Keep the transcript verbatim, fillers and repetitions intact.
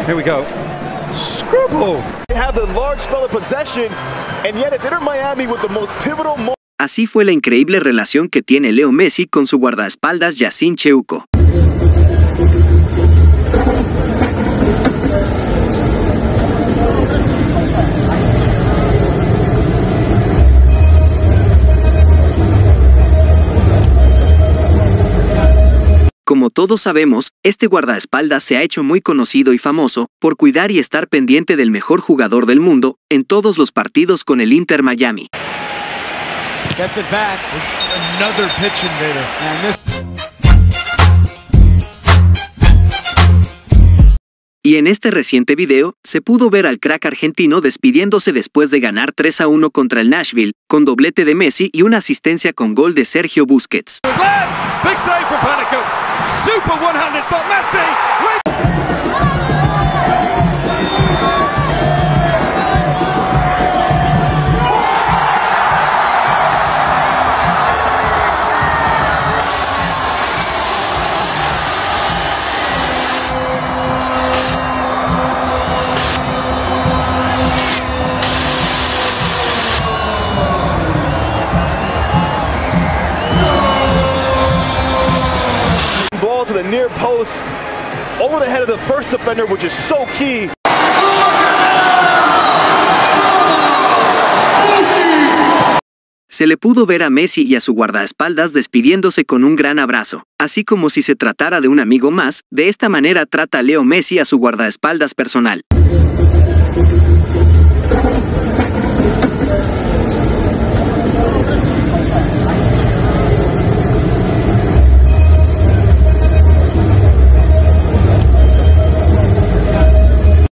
Here we go. Scribble. They have the large spell of possession, and yet it's Inter Miami with the most pivotal moment. Así fue la increíble relación que tiene Leo Messi con su guardaespaldas Yacine Cheuco. Como todos sabemos, este guardaespaldas se ha hecho muy conocido y famoso por cuidar y estar pendiente del mejor jugador del mundo en todos los partidos con el Inter Miami. Gets it back. Another pitch invader. And this... Y en este reciente video, se pudo ver al crack argentino despidiéndose después de ganar tres a uno contra el Nashville, con doblete de Messi y una asistencia con gol de Sergio Busquets. Big save from Panico. Super one-handed for Messi. Ball to the near post, over the head of the first defender, which is so key. Se le pudo ver a Messi y a su guardaespaldas despidiéndose con un gran abrazo, así como si se tratara de un amigo más. De esta manera trata Leo Messi a su guardaespaldas personal.